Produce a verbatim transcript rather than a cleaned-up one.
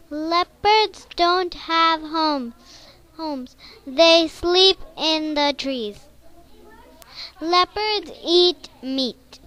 Leopards don't have homes. Homes. They sleep in the trees. Leopards eat meat.